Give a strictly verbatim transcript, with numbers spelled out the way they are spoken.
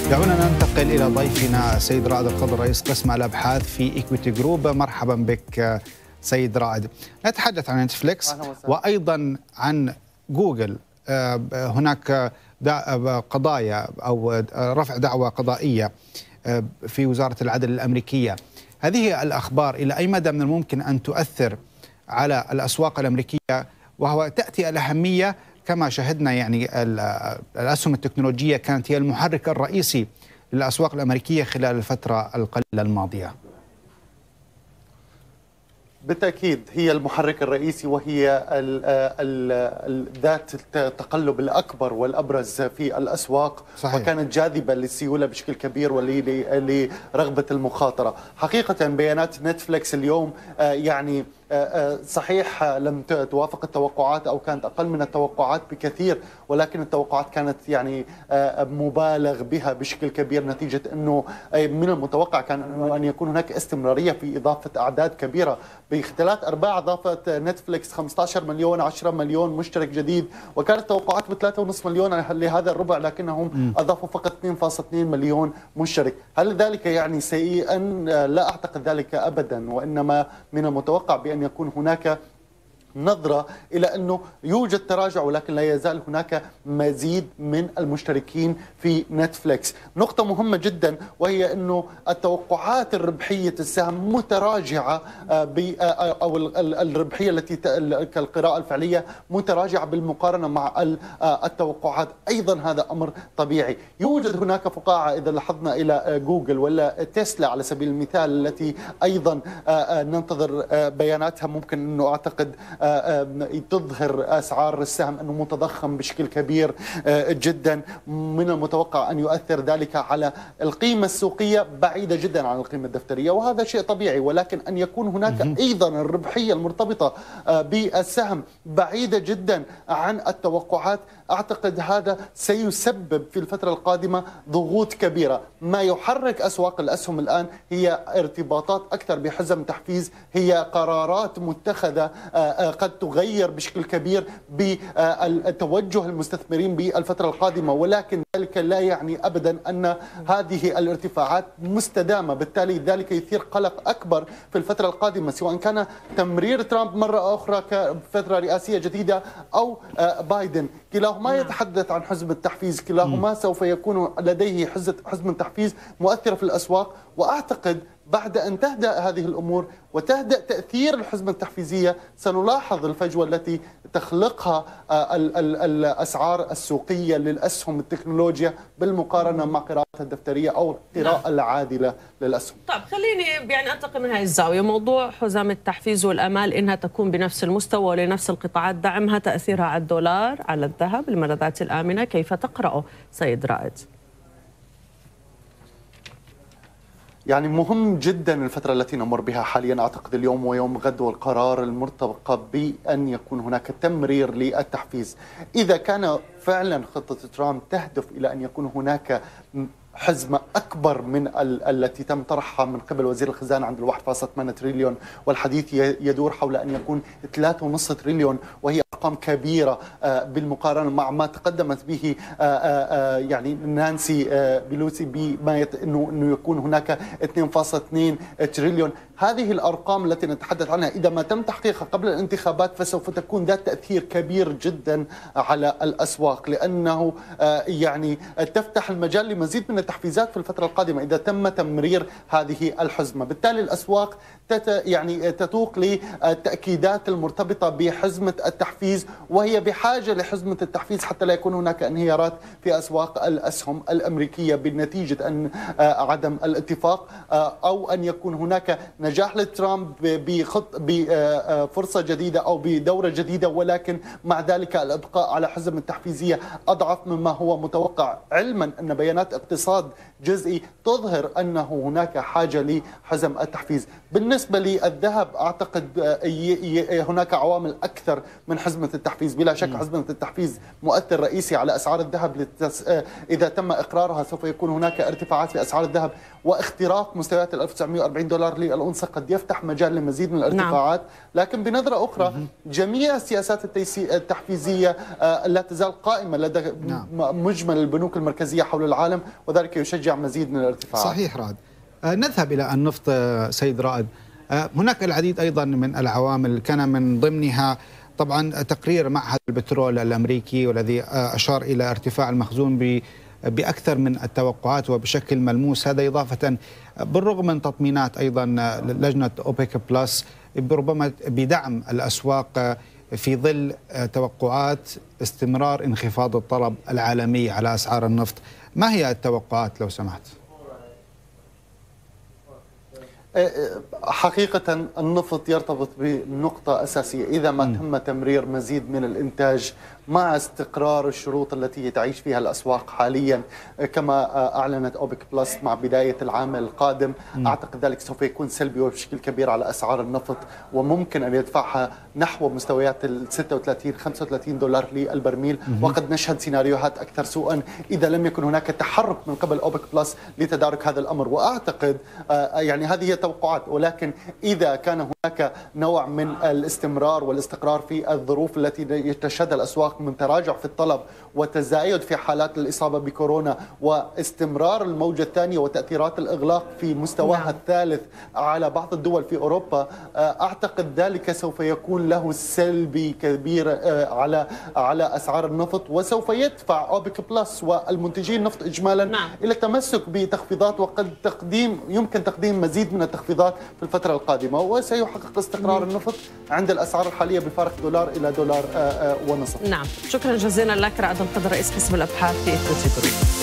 دعونا ننتقل إلى ضيفنا السيد رائد الخضر رئيس قسم الأبحاث في إيكويتي جروب. مرحبا بك سيد رائد. نتحدث عن نتفليكس وأيضا عن جوجل. هناك قضايا أو رفع دعوى قضائية في وزارة العدل الأمريكية. هذه الأخبار إلى أي مدى من الممكن أن تؤثر على الأسواق الأمريكية، وهو تأتي الأهمية كما شهدنا يعني الأسهم التكنولوجية كانت هي المحرك الرئيسي للأسواق الأمريكية خلال الفترة القليلة الماضية؟ بالتأكيد هي المحرك الرئيسي، وهي ذات التقلب الأكبر والأبرز في الأسواق. صحيح. وكانت جاذبة للسيولة بشكل كبير ولرغبة المخاطرة. حقيقة بيانات نتفليكس اليوم يعني صحيح لم توافق التوقعات أو كانت أقل من التوقعات بكثير، ولكن التوقعات كانت يعني مبالغ بها بشكل كبير، نتيجة أنه من المتوقع كان أن يكون هناك استمرارية في إضافة أعداد كبيرة. باختلاف أرباع أضافت نتفليكس خمسة عشر مليون عشرة مليون مشترك جديد، وكانت التوقعات ب ثلاثة ونصف مليون لهذا الربع، لكنهم أضافوا فقط اثنين فاصلة اثنين مليون مشترك. هل ذلك يعني سيئا؟ لا أعتقد ذلك أبدا، وإنما من المتوقع بأن يكون هناك نظرة إلى أنه يوجد تراجع، ولكن لا يزال هناك مزيد من المشتركين في نتفليكس. نقطة مهمة جدا وهي أنه التوقعات الربحية السهم متراجعة، أو الربحية التي كالقراءة الفعلية متراجعة بالمقارنة مع التوقعات. أيضا هذا أمر طبيعي. يوجد هناك فقاعة إذا لاحظنا إلى جوجل ولا تسلا على سبيل المثال، التي أيضا ننتظر بياناتها، ممكن أنه أعتقد تظهر أسعار السهم أنه متضخم بشكل كبير جدا. من المتوقع أن يؤثر ذلك على القيمة السوقية، بعيدة جدا عن القيمة الدفترية، وهذا شيء طبيعي. ولكن أن يكون هناك أيضا الربحية المرتبطة بالسهم بعيدة جدا عن التوقعات، أعتقد هذا سيسبب في الفترة القادمة ضغوط كبيرة. ما يحرك أسواق الأسهم الآن هي ارتباطات أكثر بحزم تحفيز، هي قرارات متخذة قد تغير بشكل كبير بتوجه المستثمرين بالفترة القادمة، ولكن ذلك لا يعني أبدا أن هذه الارتفاعات مستدامة. بالتالي ذلك يثير قلق أكبر في الفترة القادمة، سواء كان تمرير ترامب مرة أخرى كفترة رئاسية جديدة أو بايدن. كلاهما يتحدث عن حزم التحفيز، كلاهما سوف يكون لديه حزم تحفيز مؤثرة في الأسواق. وأعتقد بعد أن تهدأ هذه الأمور وتهدأ تأثير الحزمة التحفيزية، سنلاحظ الفجوة التي تخلقها الأسعار السوقية للأسهم التكنولوجيا بالمقارنة مع قراءتها الدفترية أو القراءة العادلة للأسهم. طيب خليني يعني أنتقل من هذه الزاوية. موضوع حزام التحفيز والأمال إنها تكون بنفس المستوى ولنفس القطاعات دعمها، تأثيرها على الدولار، على الذهب، الملاذات الآمنة، كيف تقرأه سيد رائد؟ يعني مهم جدا الفترة التي نمر بها حاليا. أعتقد اليوم ويوم غد والقرار المرتبط بأن يكون هناك تمرير للتحفيز. إذا كان فعلا خطة ترامب تهدف إلى أن يكون هناك حزمة أكبر من التي تم طرحها من قبل وزير الخزانة عند الواحد فاصلة ثمانية تريليون، والحديث يدور حول أن يكون ثلاثة ونصف تريليون، وهي أرقام كبيرة بالمقارنة مع ما تقدمت به يعني نانسي بيلوسي بما يت... إنه إنه يكون هناك اثنين فاصلة اثنين تريليون. هذه الأرقام التي نتحدث عنها إذا ما تم تحقيقها قبل الانتخابات فسوف تكون ذات تأثير كبير جدا على الأسواق، لأنه يعني تفتح المجال لمزيد من التحفيزات في الفترة القادمة إذا تم تمرير هذه الحزمة. بالتالي الأسواق تت يعني تتوق للتأكيدات المرتبطة بحزمة التحفيز، وهي بحاجة لحزمة التحفيز حتى لا يكون هناك انهيارات في أسواق الأسهم الأمريكية بنتيجة أن عدم الاتفاق، أو أن يكون هناك نجاح لترامب بخط بفرصة جديدة أو بدورة جديدة، ولكن مع ذلك الإبقاء على حزم التحفيزية أضعف مما هو متوقع، علما أن بيانات اقتصاد جزئي تظهر أنه هناك حاجة لحزم التحفيز. بالنسبة للذهب أعتقد هناك عوامل أكثر من حزم حزمة التحفيز. بلا شك حزمة التحفيز مؤثر رئيسي على أسعار الذهب للتس... إذا تم إقرارها سوف يكون هناك ارتفاعات في أسعار الذهب، واختراق مستويات ال ألف وتسعمئة وأربعين دولار للأونصة قد يفتح مجال لمزيد من الارتفاعات. نعم. لكن بنظرة أخرى جميع السياسات التحفيزية لا تزال قائمة لدى نعم. مجمل البنوك المركزية حول العالم، وذلك يشجع مزيد من الارتفاعات. صحيح رائد. نذهب إلى النفط سيد رائد. هناك العديد أيضا من العوامل كان من ضمنها طبعا تقرير معهد البترول الأمريكي والذي أشار إلى ارتفاع المخزون بأكثر من التوقعات وبشكل ملموس. هذا إضافة بالرغم من تطمينات أيضا لجنة أوبك بلس ربما بدعم الأسواق في ظل توقعات استمرار انخفاض الطلب العالمي على أسعار النفط. ما هي التوقعات لو سمحت؟ حقيقة النفط يرتبط بنقطة أساسية، إذا ما تم تمرير مزيد من الإنتاج مع استقرار الشروط التي تعيش فيها الأسواق حاليا كما أعلنت أوبك بلس مع بداية العام القادم، أعتقد ذلك سوف يكون سلبي وبشكل كبير على أسعار النفط، وممكن أن يدفعها نحو مستويات ال ستة وثلاثين خمسة وثلاثين دولار للبرميل، وقد نشهد سيناريوهات أكثر سوءا إذا لم يكن هناك تحرك من قبل أوبك بلس لتدارك هذا الأمر. وأعتقد يعني هذه هي توقعات، ولكن إذا كان هناك نوع من الاستمرار والاستقرار في الظروف التي تشهدها الأسواق من تراجع في الطلب وتزايد في حالات الإصابة بكورونا واستمرار الموجة الثانية وتأثيرات الإغلاق في مستواها نعم. الثالث على بعض الدول في أوروبا، أعتقد ذلك سوف يكون له سلبي كبير على على أسعار النفط، وسوف يدفع أوبك بلس والمنتجين النفط إجمالا نعم. إلى التمسك بتخفيضات، وقد تقديم يمكن تقديم مزيد من التخفيضات في الفترة القادمة، وسيحقق استقرار النفط عند الأسعار الحالية بفارق دولار إلى دولار ونصف. نعم، شكرا جزيلا لك رائد القدر رئيس قسم الأبحاث في إكويتي جروب.